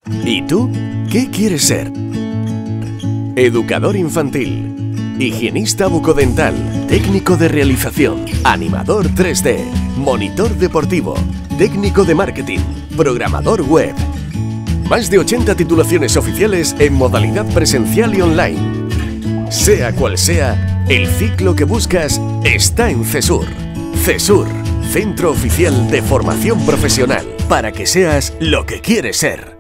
¿Y tú? ¿Qué quieres ser? Educador infantil, higienista bucodental, técnico de realización, animador 3D, monitor deportivo, técnico de marketing, programador web. Más de 80 titulaciones oficiales en modalidad presencial y online. Sea cual sea, el ciclo que buscas está en CESUR. CESUR, Centro Oficial de Formación Profesional, para que seas lo que quieres ser.